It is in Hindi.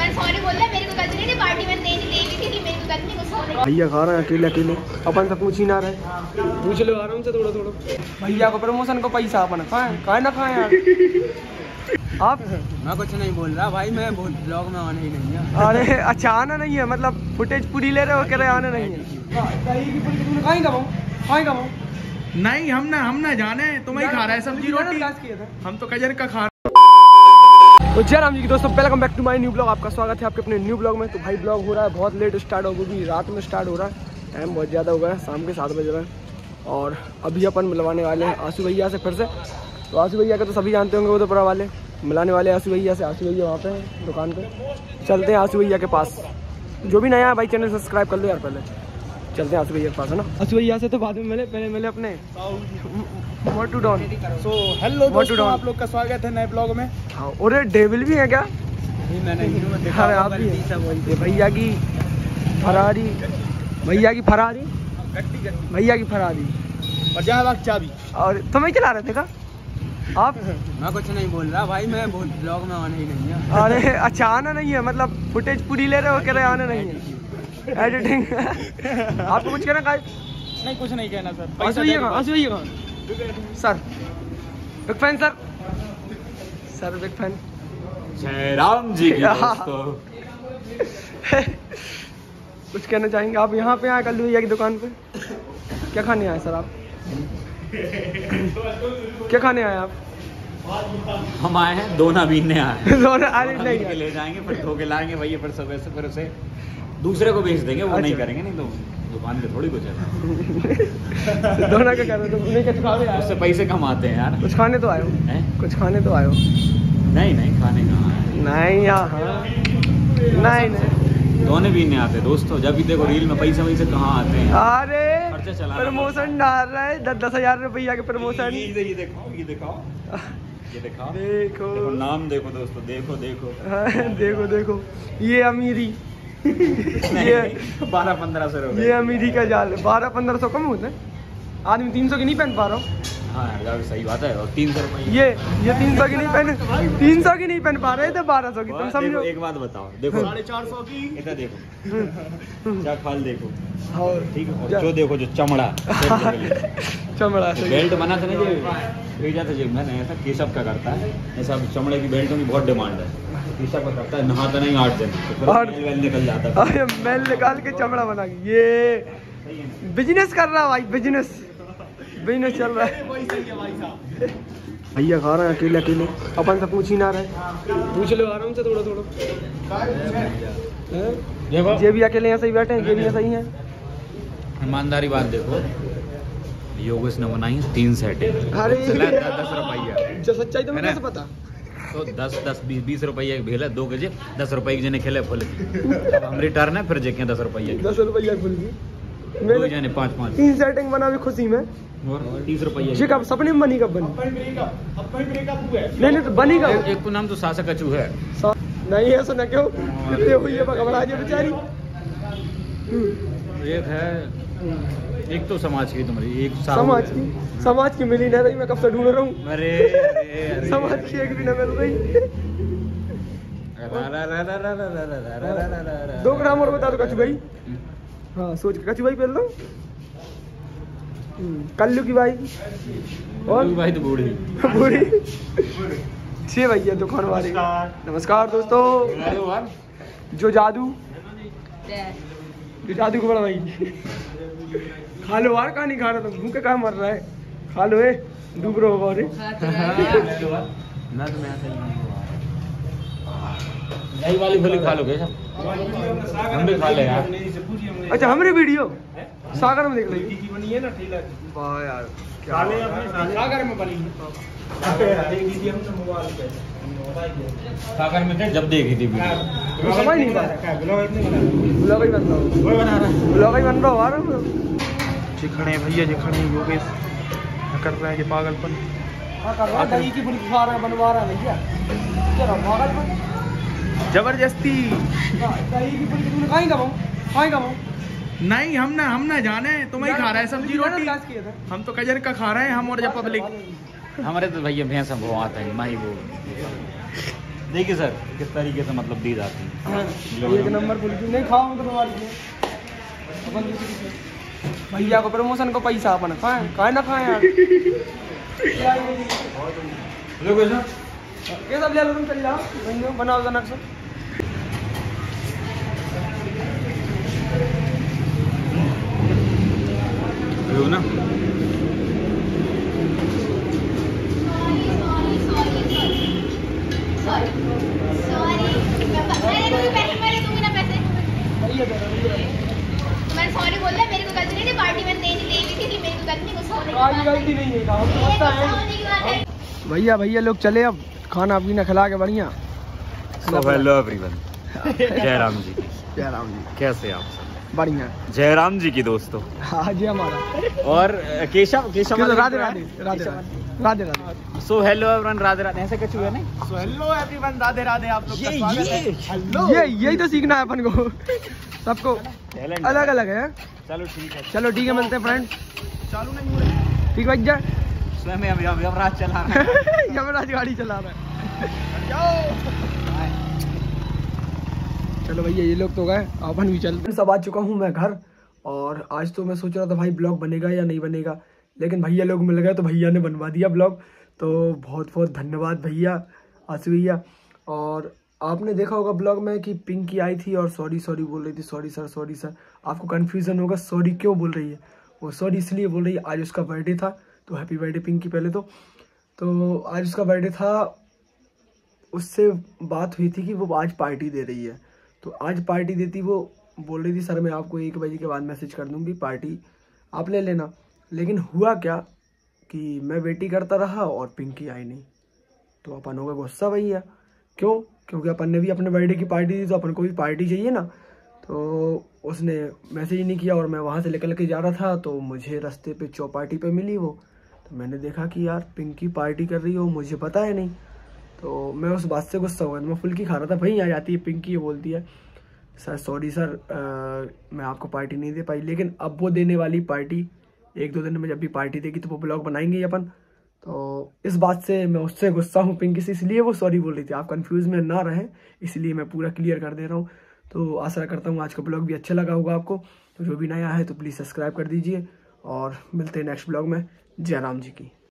सॉरी बोल रहा, मेरे को गलती नहीं थी, पार्टी में दे दी थी कि मेरे को गलती नहीं, गुस्सा हो रही। भैया खा रहे हैं अकेले अकेले, अपन से पूछ ही ना रहे, पूछ लो आराम से थोड़ा थोड़ा। भैया को प्रमोशन को पैसा अपन खाए ना खाए यार आप। मैं कुछ नहीं बोल रहा भाई, मैं ब्लॉग में आना ही नहीं है। अरे अच्छा आना नहीं है, मतलब फुटेज पूरी ले रहे हो, कह रहे आना नहीं है। कहीं कमाऊँ नहीं, हम ना जाने, तुम ही खा रहा है सब्जी रोटी, हम तो कजर का खा। तो जय राम जी की दोस्तों, welcome back to my new blog. आपका स्वागत है आपके अपने न्यू ब्लॉग में। तो भाई ब्लॉग हो रहा है बहुत लेट स्टार्ट हो, क्योंकि रात में स्टार्ट हो रहा है, टाइम बहुत ज़्यादा हो गया है, शाम के 7 बज रहे हैं। और अभी अपन मिलवाने वाले हैं आशू भैया से फिर से। तो आशू भैया का तो सभी जानते होंगे, वो तो परा वाले मिलाने वाले आशू भैया से। आशू भैया वहाँ पे दुकान पे, चलते हैं आशू भैया के पास। जो भी नया है भाई चैनल सब्सक्राइब कर लो यार, पहले चलते हैं आशू भैया के पास, है ना। आशू भैया से तो बाद में मिले, पहले मिले अपने मोटू डॉन। सो हेलो दोस्तों, आप लोग का स्वागत है नए ब्लॉग में। हाँ, और डेविल भी है क्या? मैंने अरे आप भी भैया की फरारी, भैया की फरारी, भैया की फरारी और जहाँ चाबी। और तुम्हें चला रहे थे का आप? मैं कुछ नहीं बोल रहा भाई, मैं ब्लॉग में आना ही नहीं है। अरे अच्छा आना नहीं है, मतलब फुटेज पूरी ले रहे हो, कह रहे आना नहीं है, एडिटिंग आपको कुछ कहना? नहीं, कुछ नहीं कहना सर। आशू भैया कहाँ sir? Big fan sir, sir big fan. जय राम जी की दोस्तों। कुछ कहना चाहेंगे आप? यहाँ पे आए कल्लू भैया की दुकान पे, क्या खाने आए सर आप? क्या खाने आए आप? हम आए हैं दोना बीनने आए हैं। नहीं के ले जाएंगे, फिर धो के लाएंगे भैया, फिर सुबह से फिर उसे दूसरे को बेच देंगे। वो नहीं करेंगे, नहीं तो दुकान पे थोड़ी कुछ है। दोना क्या कर रहे हो? उससे पैसे कमाते हैं यार। कुछ खाने तो आए हो? कुछ खाने तो आए हो? नहीं खाने का नहीं यहाँ नहीं दोने बीनने आते दोस्तों। जब भी देखो रील में पैसे वैसे कहाँ आते हैं। अरे प्रमोशन डाल रहा है, 10,000 रुपया के प्रमोशन। ये दिखाओ देखो नाम देखो दोस्तों, देखो देखो ये अमीरी ये 1200-1500 रुपए, ये अमीरी का जाल। 1200-1500 कम होते हैं, आदमी 300 की नहीं पहन पा रहा हूँ। हाँ यार सही बात है। और 300 रुपए ये 300 की नहीं पहन, 300 की नहीं पहन पा रहे थे, 1200 की। तुम समझो। एक बात बताओ, देखो 450 की इधर देखो, क्या खाल देखो, और ठीक है। जो देखो जो चमड़ा चमड़ा बेल्ट बना था ना, जो भेजा था जो मैंने ऐसा केशव का करता है ऐसा, चमड़े की बेल्टों की बहुत डिमांड है। केशव का करता है, नहाता नहीं 8 दिन, तो फिर मैल निकल जाता है। मैल निकाल के चमड़ा बना के ये बिजनेस कर रहा है भाई, बिजनेस चल रहा है। भैया खा रहे हैं अकेले अकेले, अपन से पूछ ही ना रहे, पूछ लो आराम से थोड़ा थोड़ा। ये भी अकेले यहाँ सही बैठे हैं, ये भी सही है। ईमानदारी बात देखो, योगेश ने बनाई 3 सेटिंग। अरे 10 रुपया जो सच्चाई तो मुझे कैसे पता? तो 10-20 रुपया भेल है, 2 के 10 रुपये की जने खेले फुल की। अब हम रिटर्न है फिर जेके 10 रुपया 10 रुपया फुल की। मैंने जाने 5-5 3 सेटिंग बना भी खुशी में, और 30 रुपया। ये कब सपने में बनी? कब बनी? नहीं तो बनी कब? एक को नाम तो सासा कचू है। नहीं ऐसा ना क्यों, कितने हुई है घबरा जी बेचारी। एक तो समाज की तुम्हारी, एक समाज की मिली ना रही, मैं कब से ढूंढ रहा हूँ। अरे समाज की एक भी ना मिल रही। 2 ग्राम और बता दो कचू भाई। हाँ सोच के कचू भाई पहन लो। कल्लू की भाई और भाई तो बूढ़ी 6 भैया दुकान वाले। नमस्कार दोस्तों। जो जादू को बड़ा भाई खा लो यार, कहाँ नहीं खा रहा तुम? भूखे कहाँ मर रहा है? खा लो है, डूब रहा होगा। नई वाली फली खा लोगे हम भी खा ले यार। अच्छा हमारे वीडियो सागर में देख ली बनी है ना, वाह यार सागर में बनी सागर में थे जब देखी थी वीडियो, समझ नहीं पाया। ब्लॉग ही बन रहा हो। खड़े भैया जी, खड़े योगेश कर रहे हैं ये पागलपन। दही की फुल्की खा रहा है, बनवा रहा है भैया, क्या पागलपन जबरदस्ती। दही की फुल्की तुमने कहीं कमाऊँ? नहीं, हम ना जाने, तुम ही खा रहा है सब्जी रोटी, हम तो कजर का खा रहे हैं हम। और जब पब्लिक हमारे तो भैया भैंस वो आता है माही वो देखिए सर किस तरीके से मतलब दी जाती है। हाँ, एक नंबर फुल्की नहीं खाओ तो बीमारी है। अपन भैया को प्रमोशन को पैसा अपन खाए ना खाए यार। ये सब ले लो, तुम चल जाओ बनाओ जनक से। ना मैंने सॉरी बोल दिया, मेरे को गलती नहीं, पार्टी में नहीं ले गई थी, मेरे को गलती गलती नहीं है। भैया लोग चले अब खाना पीना खिला के बढ़िया। हेलो एवरीवन, जयराम जी। जयराम जी कैसे आप सब? बढ़िया। जयराम जी की दोस्तों। हाँ जी हमारा। और Keshav Radhe Radhe Radhe Radhe Radhe. So hello everyone, Radhe Radhe ऐसे कुछ हुआ नहीं? So hello everyone, Radhe Radhe. आप लोग का स्वागत है। हेलो, यही तो सीखना है अपन को, सबको अलग अलग है। चलो ठीक है मिलते हैं फ्रेंड। चालू नहीं हो रही। ठीक भाई जा। स्वयं यमराज चला रहा है। यमराज गाड़ी चला रहा है। चलो भैया ये लोग तो गए, अपन भी चलते। सब आ चुका हूँ मैं घर, और आज तो मैं सोच रहा था भाई ब्लॉग बनेगा या नहीं बनेगा, लेकिन भैया लोग मिल गए तो भैया ने बनवा दिया ब्लॉग। तो बहुत बहुत धन्यवाद भैया, आशु भैया। और आपने देखा होगा ब्लॉग में कि पिंकी आई थी और सॉरी बोल रही थी, सॉरी सर। आपको कन्फ्यूज़न होगा सॉरी क्यों बोल रही है। वो सॉरी इसलिए बोल रही है, आज उसका बर्थडे था। तो हैप्पी बर्थडे पिंकी। पहले तो आज उसका बर्थडे था, उससे बात हुई थी कि वो आज पार्टी दे रही है। तो आज पार्टी देती, वो बोल रही थी सर मैं आपको 1 बजे के बाद मैसेज कर दूंगी, पार्टी आप ले लेना। लेकिन हुआ क्या कि मैं वेटिंग करता रहा और पिंकी आई नहीं। तो अपन हो गए गुस्सा भैया। क्यों? क्योंकि अपन ने भी अपने बर्थडे की पार्टी दी, तो अपन को भी पार्टी चाहिए ना। तो उसने मैसेज नहीं किया, और मैं वहाँ से निकल के जा रहा था तो मुझे रास्ते पे चौपाटी पे मिली वो। तो मैंने देखा कि यार पिंकी पार्टी कर रही हो, मुझे पता है नहीं। तो मैं उस बात से गुस्सा हुआ। मैं फुल्की खा रहा था, भाई आ जाती है पिंकी, ये बोलती है सर सॉरी सर मैं आपको पार्टी नहीं दे पाई। लेकिन अब वो देने वाली पार्टी 1-2 दिन में जब भी पार्टी देगी तो वो ब्लॉग बनाएंगे अपन। तो इस बात से मैं उससे गुस्सा हूँ पिंकी से, इसलिए वो सॉरी बोल रही थी। आप कंफ्यूज में ना रहें, इसलिए मैं पूरा क्लियर कर दे रहा हूँ। तो आशा करता हूँ आज का ब्लॉग भी अच्छा लगा होगा आपको। तो जो भी नया है तो प्लीज़ सब्सक्राइब कर दीजिए, और मिलते हैं नेक्स्ट ब्लॉग में। जयराम जी की।